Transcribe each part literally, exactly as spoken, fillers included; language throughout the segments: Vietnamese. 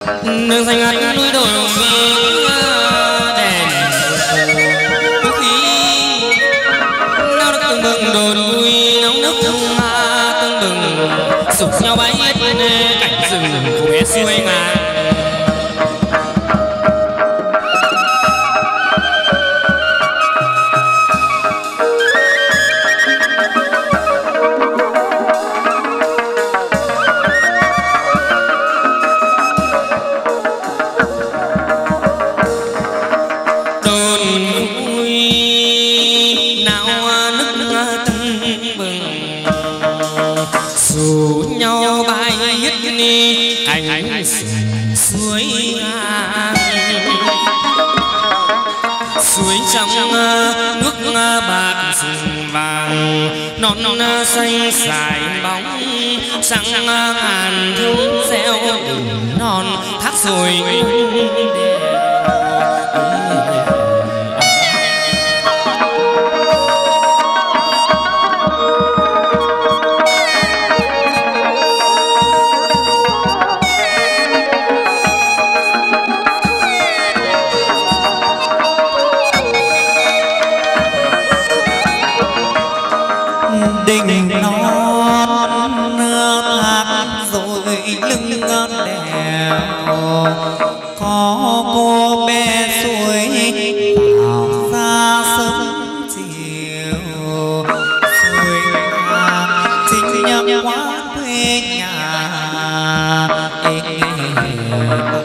đường xanh ngắt núi đồi đèn vũ khí náo nước tưng bừng đồn vui nóng nước tưng bừng sục nhau bay hết cảnh rừng cùng hết xuôi ngàn. Suối suối trong nước bạc rừng vàng non non xanh xài bóng trắng ngàn thông reo đường non thác rồi đình non thác rồi lưng đèo có cô bé suối vào ra sớm chiều suối chính nhắm quá quê nhà ê, ê, ê.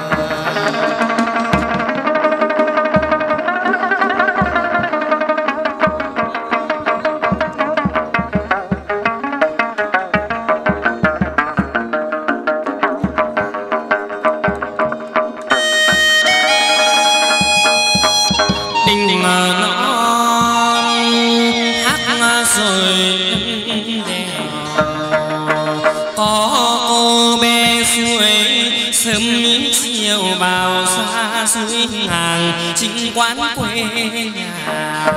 Sớm chiều vào xa suối hàng chính quán quê nhà.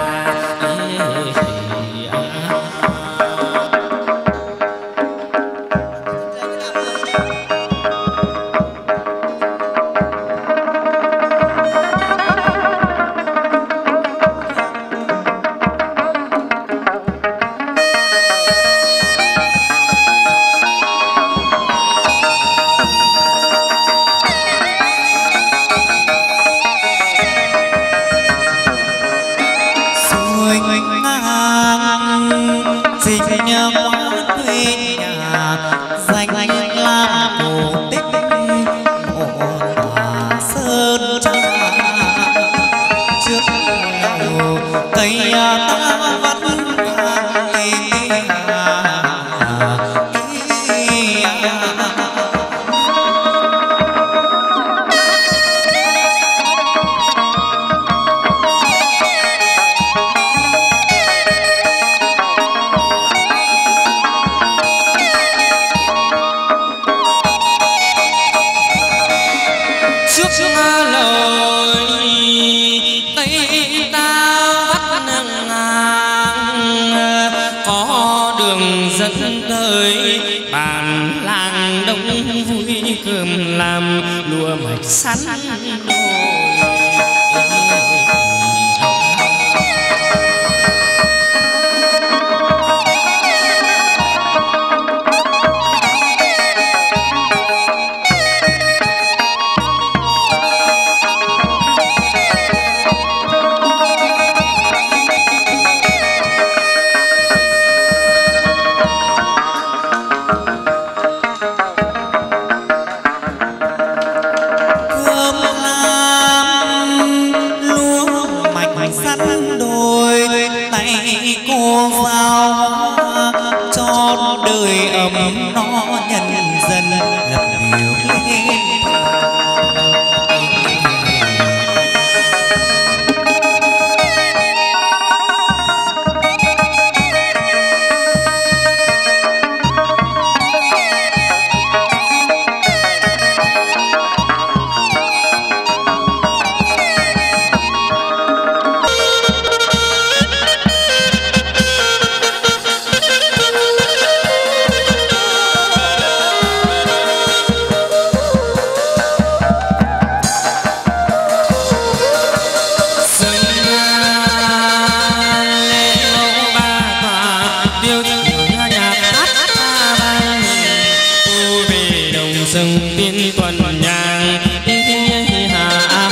Dẫn tới bàn làng đông vui cơm làm lúa mạch sắn đôi. Hãy subscribe tuần nhang hạ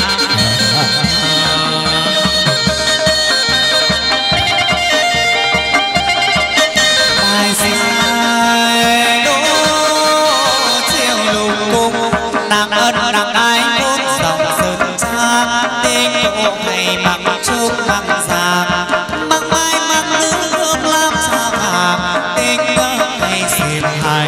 bài sai đỗ chiều lục cung nàng ân nàng ái cốt dòng sơn trang tên độ ngày mặc trúc mặc giàng mặc mai mặc nữ hương lam trà vàng tên ngày xiêm hai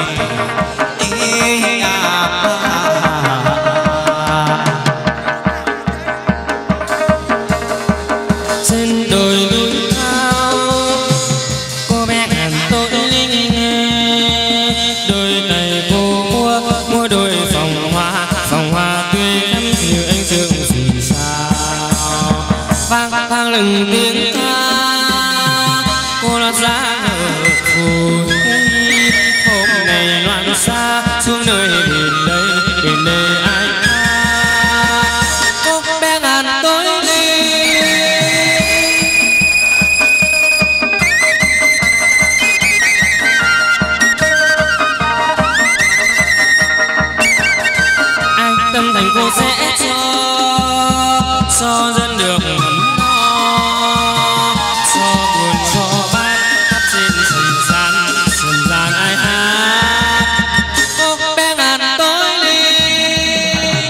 trên đồi núi cao cô bé ngàn tội linh đôi này cô mua mua đôi phòng hoa phòng hoa tươi thắm dịu anh dương xì sao vang vang lừng tiếng ca cô lót ra ở phù hôm nay loạn xa xuống nơi biển đây biển đây ai ca cô bé ngàn tối linh anh tâm thành cô sẽ cho cho dân được ấm no cho buồn cho bát khắp trên trần gian trần gian ai hát cô bé ngàn tối linh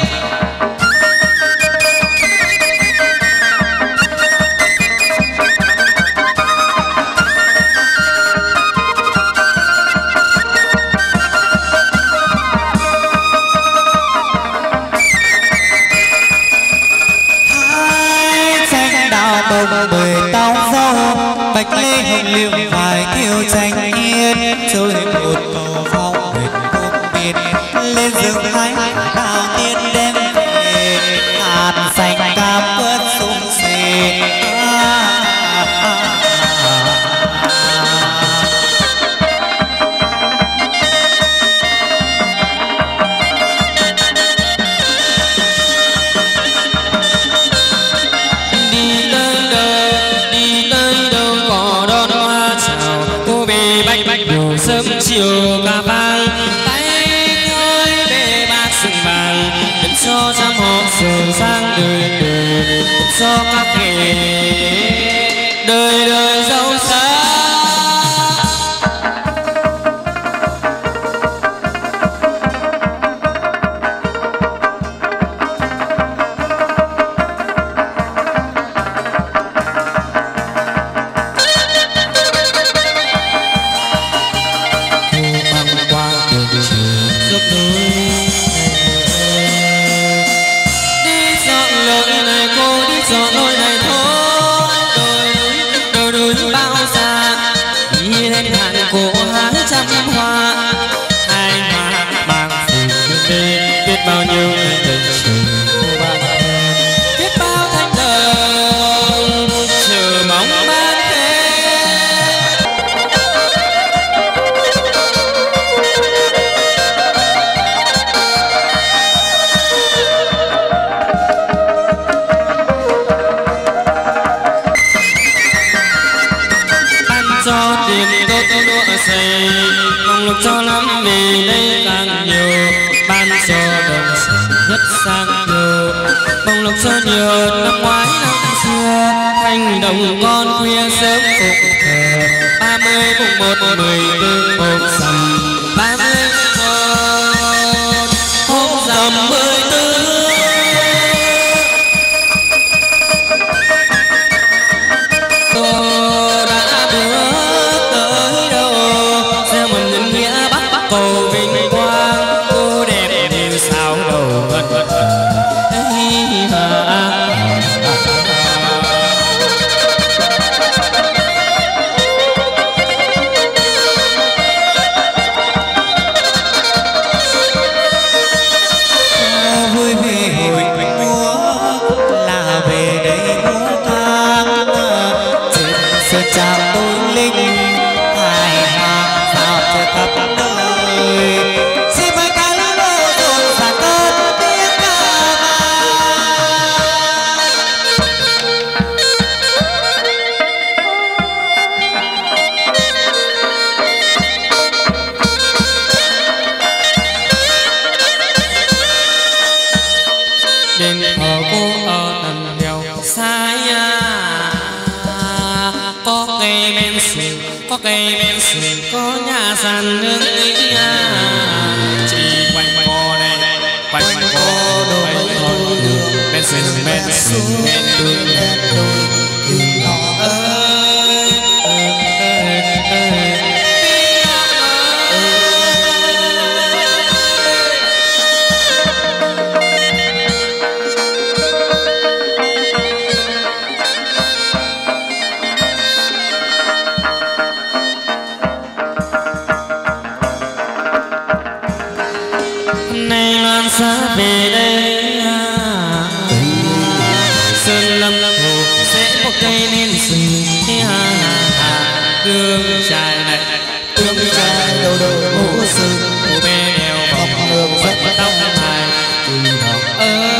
hai tranh đào bồng bời tao dâu bạch lê hồng liễu vài thiêu tranh yên trôi một cầu phong nguyệt cung biệt lên rừng hai đào tiên đem về hạt xanh cam quất sung xề đi tới đâu đi tới đâu có đón hoa chào cô bé bách bách đồ sớm chiều ca vang tay khơi bê bát sừng vàng đừng cho trăm họ sầu sang đời đời đừng cho các nghề đời đời giàu sang băng qua đường trường dốc núi đi chọn lối này cô đi chọn lối này thôi đồi núi đồi núi bao xa đi lên hàng cổ hái trăm hoa hai hoa mang phù bên biết bao nhiêu ngày tình trường cô bạn em biết bao thanh đồng chờ mong ban đêm ban cho tiền tốt lúa xây mong lộc cho lắm vì đây càng nhiều ban cho đồng sản nhất sang nhiều mong lộc cho nhiều năm ngoái năm xưa thanh đồng con khuya sớm phục thờ ba mươi mùng một mười tư hôm rằm ba mươi một hôm rằm mười tư cô đã bước tới đâu gieo một nhân nghĩa bắc bắc cầu vinh quang cô đẹp như sao đầu ngân ấy hà đền thờ cô ở tận đèo xa ya. Có cây men sườn, có cây men sườn, có nhà sàn nương ý à. Chỉ quanh co đây, quanh co đôi con đường, men sườn men sườn men đường men đôi đường nhỏ ơi. Xa về đây à, sơn lâm hồ sẽ có cây nên sừng ha ha. Đường trai này đường trai đầu đầu mũ sừng, cô bé đeo bọc đường vẫn tóc dài từ đầu ơi.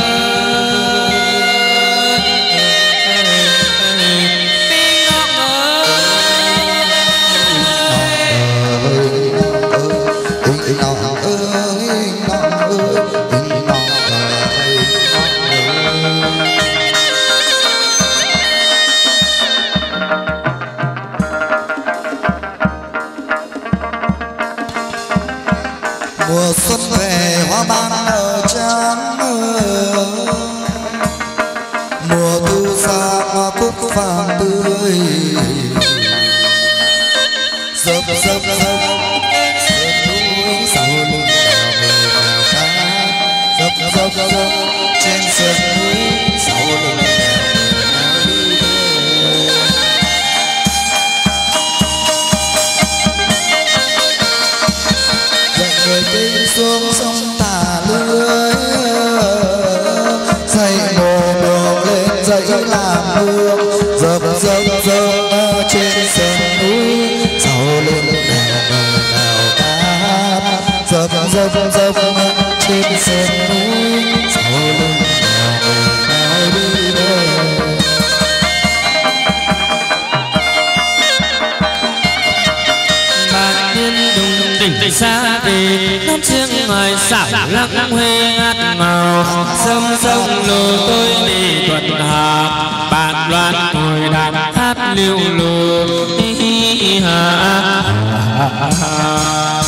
Mùa xuân về hoa ban nở trắng, mùa thu xa hoa cúc vàng tươi. Dập dập dập sườn núi sau lưng đèo về đèo cá. Dập dập dập trên sườn núi sau lưng đèo về đèo. Người đi xuống sông Tà Lưới, dậy mồ đường lên dậy làm hương. Dập dập dập trên sườn núi sau lưng đèo đèo cát. Dập dập dập trên sườn núi sau lưng đèo đèo đi về. Tỉnh xa về năm trước ngoài xảo lăng huê hát màu. Sông sông lô tôi đi tuần hà, bạn loan ngồi đàn hát liêu lô hi hi ha.